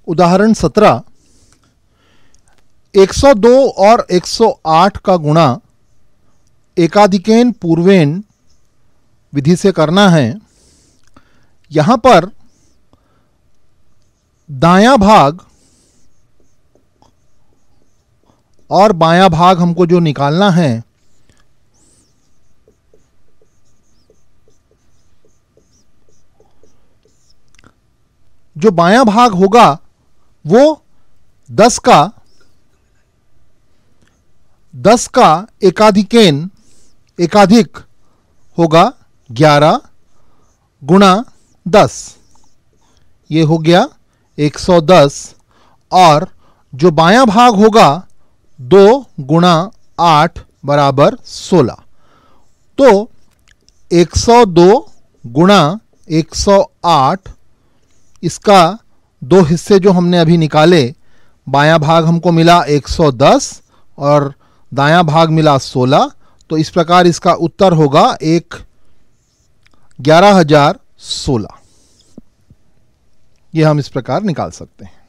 उदाहरण 17, 102 और 108 का गुणा एकाधिकेन पूर्वेन विधि से करना है। यहां पर दायां भाग और बायां भाग हमको जो निकालना है, जो बायां भाग होगा वो 10 का एकाधिक होगा 11 गुणा 10, ये हो गया 110। और जो बायां भाग होगा 2 गुणा 8 बराबर 16। तो 102 गुणा 108, इसका दो हिस्से जो हमने अभी निकाले, बायां भाग हमको मिला 110 और दायां भाग मिला 16। तो इस प्रकार इसका उत्तर होगा 11,016। यह हम इस प्रकार निकाल सकते हैं।